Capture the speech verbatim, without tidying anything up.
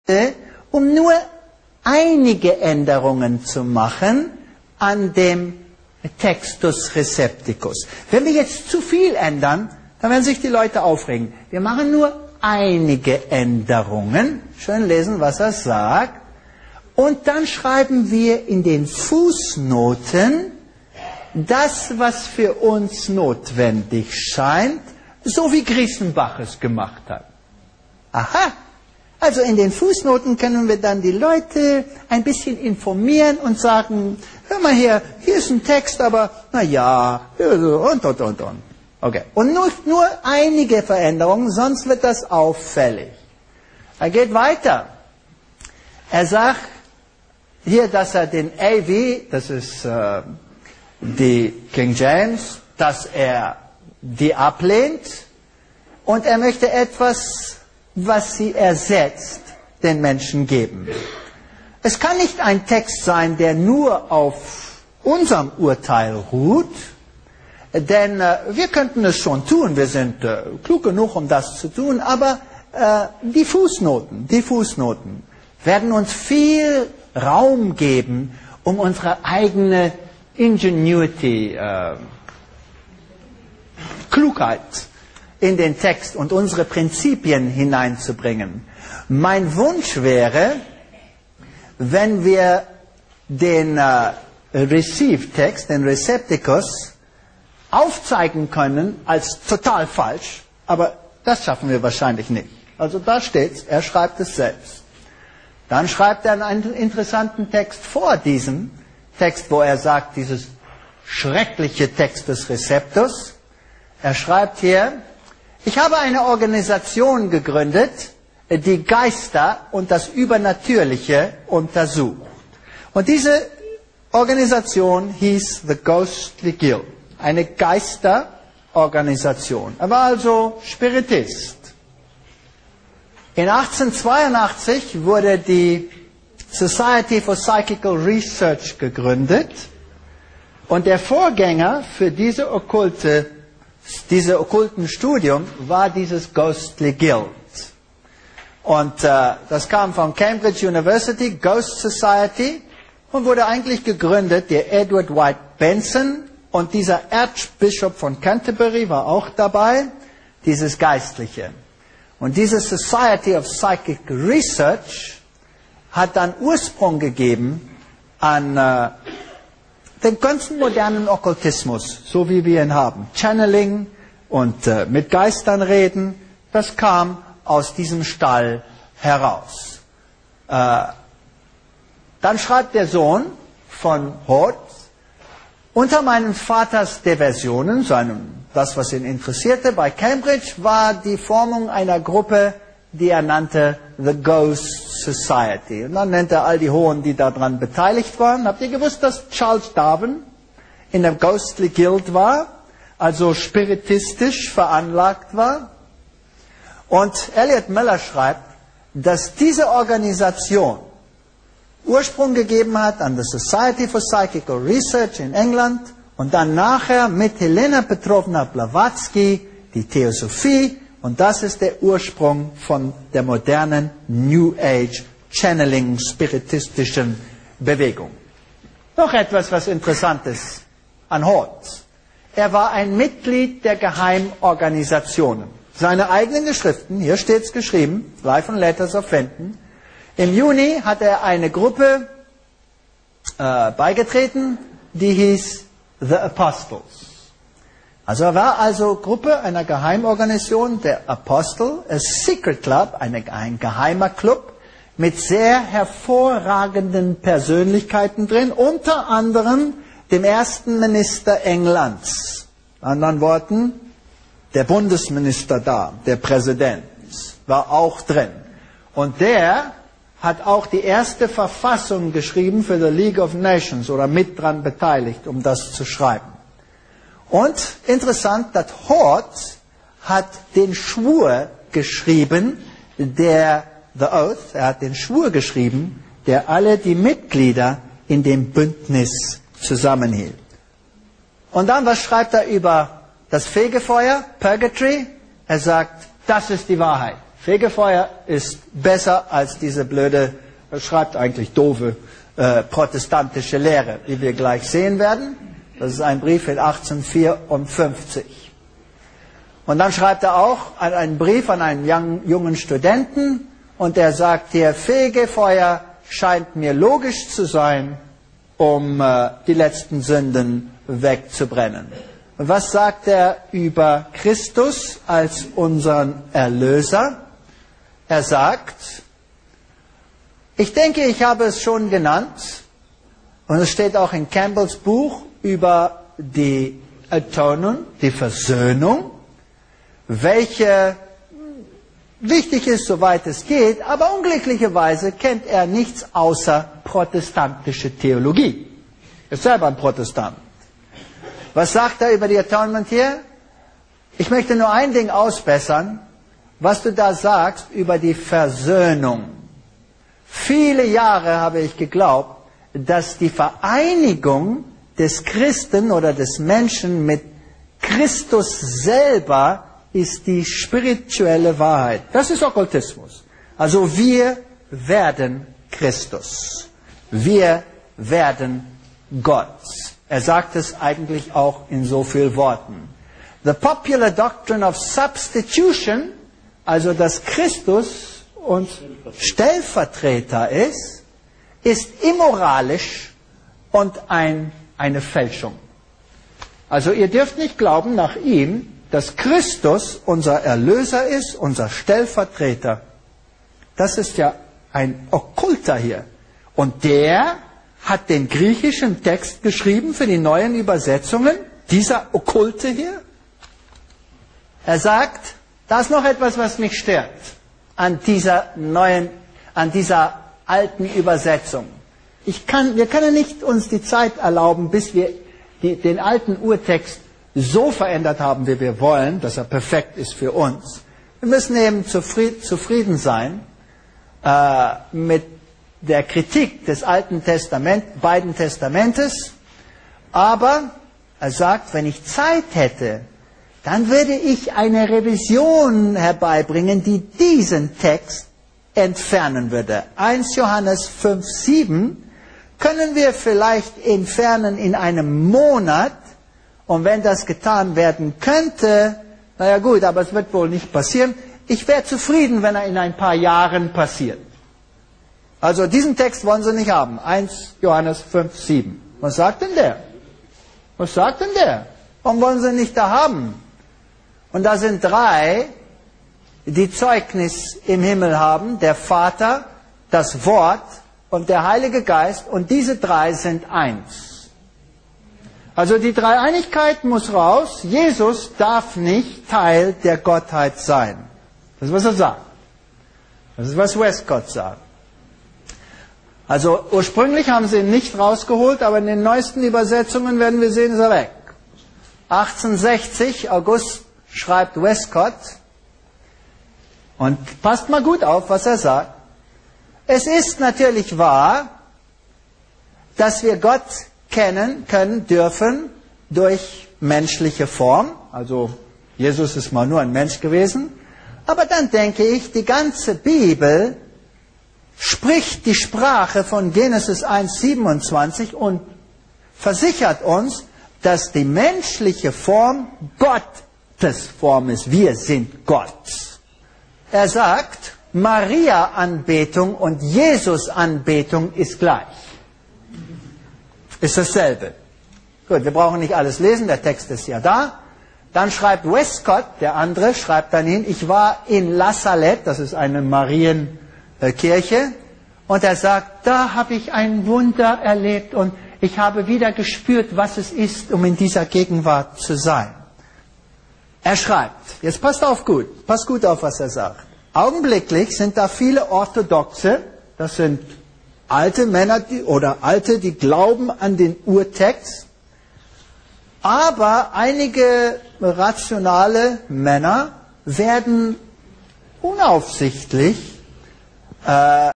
um nur einige Änderungen zu machen an dem Textus Recepticus. Wenn wir jetzt zu viel ändern, dann werden sich die Leute aufregen. Wir machen nur einige Änderungen. Schön lesen, was er sagt. Und dann schreiben wir in den Fußnoten das, was für uns notwendig scheint, so wie Griesenbach es gemacht hat. Aha! Also in den Fußnoten können wir dann die Leute ein bisschen informieren und sagen, hör mal her, hier ist ein Text, aber na ja, und, und, und, und. Okay. Und nur, nur einige Veränderungen, sonst wird das auffällig. Er geht weiter. Er sagt hier, dass er den A V, das ist äh, die King James, dass er die ablehnt und er möchte etwas, was sie ersetzt, den Menschen geben. Es kann nicht ein Text sein, der nur auf unserem Urteil ruht, denn äh, wir könnten es schon tun, wir sind äh, klug genug, um das zu tun, aber äh, die Fußnoten, die Fußnoten werden uns viel Raum geben, um unsere eigene Ingenuity, äh, Klugheit in den Text und unsere Prinzipien hineinzubringen. Mein Wunsch wäre, wenn wir den äh, Receive-Text, den Recepticus, aufzeigen können als total falsch, aber das schaffen wir wahrscheinlich nicht. Also da steht's, er schreibt es selbst. Dann schreibt er einen interessanten Text vor diesem Text, wo er sagt, dieses schreckliche Text des Receptus. Er schreibt hier, ich habe eine Organisation gegründet, die Geister und das Übernatürliche untersucht. Und diese Organisation hieß The Ghostly Guild, eine Geisterorganisation. Er war also Spiritist. In achtzehnhundertzweiundachtzig wurde die Society for Psychical Research gegründet und der Vorgänger für diese okkulte, diese okkulten Studium war dieses Ghostly Guild. Und äh, das kam von Cambridge University, Ghost Society, und wurde eigentlich gegründet, der Edward White Benson und dieser Erzbischof von Canterbury war auch dabei, dieses Geistliche. Und diese Society of Psychic Research hat dann Ursprung gegeben an äh, den ganzen modernen Okkultismus, so wie wir ihn haben. Channeling und äh, mit Geistern reden, das kam aus diesem Stall heraus. Äh, dann schreibt der Sohn von Hoth, unter meinen Vaters Diversionen, seinem, das was ihn interessierte, bei Cambridge war die Formung einer Gruppe, die er nannte The Ghost Society. Und dann nennt er all die Hohen, die daran beteiligt waren. Habt ihr gewusst, dass Charles Darwin in der Ghostly Guild war, also spiritistisch veranlagt war? Und Elliot Miller schreibt, dass diese Organisation Ursprung gegeben hat an der Society for Psychical Research in England und dann nachher mit Helena Petrovna Blavatsky die Theosophie, und das ist der Ursprung von der modernen New Age Channeling spiritistischen Bewegung. Noch etwas, was interessant ist an Hoth. Er war ein Mitglied der Geheimorganisationen. Seine eigenen Geschriften, hier steht es geschrieben, Life and Letters of Fenton. Im Juni hat er eine Gruppe äh, beigetreten, die hieß The Apostles. Also er war also Gruppe einer Geheimorganisation, der Apostel, a Secret Club, eine, ein geheimer Club mit sehr hervorragenden Persönlichkeiten drin, unter anderem dem ersten Minister Englands. In anderen Worten, der Bundesminister da, der Präsident, war auch drin. Und der hat auch die erste Verfassung geschrieben für die League of Nations oder mit dran beteiligt, um das zu schreiben. Und interessant, dass Hoth hat den Schwur geschrieben, der, the Oath, er hat den Schwur geschrieben, der alle die Mitglieder in dem Bündnis zusammenhielt. Und dann, was schreibt er über das Fegefeuer, Purgatory? Er sagt, das ist die Wahrheit. Fegefeuer ist besser als diese blöde, schreibt eigentlich doofe, äh, protestantische Lehre, die wir gleich sehen werden. Das ist ein Brief in achtzehnhundertvierundfünfzig. Und dann schreibt er auch einen Brief an einen jungen Studenten und er sagt hier, Fegefeuer scheint mir logisch zu sein, um äh, die letzten Sünden wegzubrennen. Und was sagt er über Christus als unseren Erlöser? Er sagt, ich denke, ich habe es schon genannt, und es steht auch in Campbells Buch über die Atonement, die Versöhnung, welche wichtig ist, soweit es geht, aber unglücklicherweise kennt er nichts außer protestantische Theologie. Er ist selber ein Protestant. Was sagt er über die Atonement hier? Ich möchte nur ein Ding ausbessern, was du da sagst über die Versöhnung. Viele Jahre habe ich geglaubt, dass die Vereinigung des Christen oder des Menschen mit Christus selber ist die spirituelle Wahrheit. Das ist Okkultismus. Also wir werden Christus. Wir werden Gott. Er sagt es eigentlich auch in so vielen Worten. The popular doctrine of substitution, also dass Christus uns Stellvertreter ist, ist immoralisch und ein, eine Fälschung. Also ihr dürft nicht glauben nach ihm, dass Christus unser Erlöser ist, unser Stellvertreter. Das ist ja ein Okkulter hier. Und der hat den griechischen Text geschrieben für die neuen Übersetzungen, dieser Okkulte hier. Er sagt, da ist noch etwas, was mich stört an dieser neuen, an dieser alten Übersetzung. Ich kann, wir können nicht uns die Zeit erlauben, bis wir die, den alten Urtext so verändert haben, wie wir wollen, dass er perfekt ist für uns. Wir müssen eben zufrieden sein äh, mit der Kritik des Alten Testament, beiden Testamentes. Aber er sagt, wenn ich Zeit hätte, dann würde ich eine Revision herbeibringen, die diesen Text entfernen würde. erster Johannes fünf, sieben können wir vielleicht entfernen in einem Monat. Und wenn das getan werden könnte, naja gut, aber es wird wohl nicht passieren. Ich wäre zufrieden, wenn er in ein paar Jahren passiert. Also diesen Text wollen sie nicht haben. erster Johannes fünf, sieben. Was sagt denn der? Was sagt denn der? Warum wollen sie ihn nicht da haben? Und da sind drei, die Zeugnis im Himmel haben. Der Vater, das Wort und der Heilige Geist. Und diese drei sind eins. Also die Dreieinigkeit muss raus. Jesus darf nicht Teil der Gottheit sein. Das ist, was er sagt. Das ist, was Westcott sagt. Also ursprünglich haben sie ihn nicht rausgeholt, aber in den neuesten Übersetzungen werden wir sehen, ist er weg. achtzehnhundertsechzig, August, schreibt Westcott, und passt mal gut auf, was er sagt. Es ist natürlich wahr, dass wir Gott kennen können, dürfen, durch menschliche Form. Also Jesus ist mal nur ein Mensch gewesen. Aber dann denke ich, die ganze Bibel spricht die Sprache von Genesis eins, siebenundzwanzig und versichert uns, dass die menschliche Form Gottes Form ist. Wir sind Gott. Er sagt, Maria-Anbetung und Jesus-Anbetung ist gleich. Ist dasselbe. Gut, wir brauchen nicht alles lesen, der Text ist ja da. Dann schreibt Westcott, der andere, schreibt dann hin, ich war in La Salette, das ist eine Marienkirche, und er sagt, da habe ich ein Wunder erlebt und ich habe wieder gespürt, was es ist, um in dieser Gegenwart zu sein. Er schreibt, jetzt passt auf gut, passt gut auf, was er sagt. Augenblicklich sind da viele Orthodoxe, das sind alte Männer die, oder Alte, die glauben an den Urtext, aber einige rationale Männer werden unaufsichtlich äh,